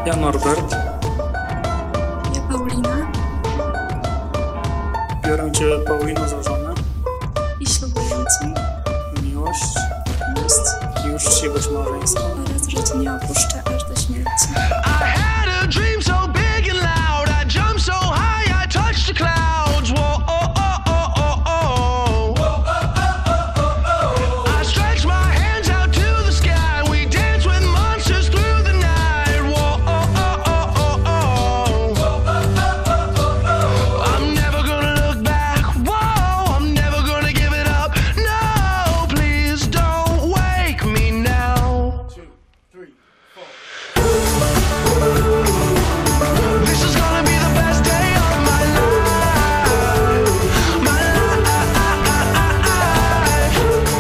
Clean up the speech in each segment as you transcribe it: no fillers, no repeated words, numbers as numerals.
Ja Norbert. Ja Paulina. Biorę Cię, Paulino, za żonę. I ślubuję Ci Miłość miłość i uczciwość małżeńską. oraz, że Cię nie opuszczę aż do śmierci. I had a dream so big and loud. I jumped so high, I touched the clouds. Whoa, oh, oh, oh, oh, oh. I stretched my hands out to the sky. We danced with monsters through the night. Whoa, oh, oh, oh, oh, oh. I'm never gonna look back. Whoa, I'm never gonna give it up. No, please don't wake me now. 2, 3, 4. This is gonna be the best day of my life. My life.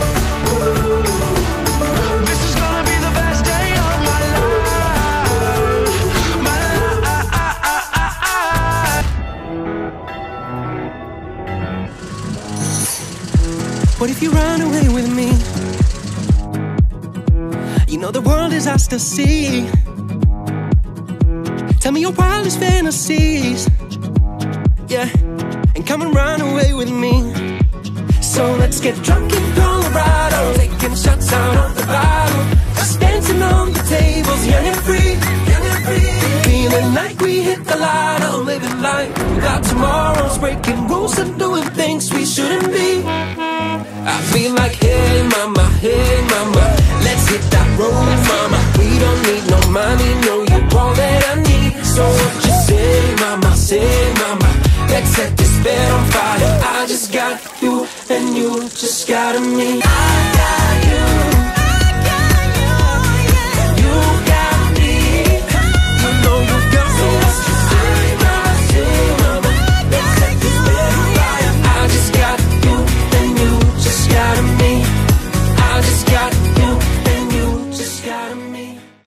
This is gonna be the best day of my life. My life. What if you run away with me? You know the world is ours to see. Tell me your wildest fantasies, yeah, and come and run away with me. So let's get drunk in Colorado, taking shots out of the bottle, just dancing on the tables, young and free, young and free. Feeling like we hit the lotto, living life without tomorrows, breaking rules and doing things we shouldn't be. I feel like, hey mama,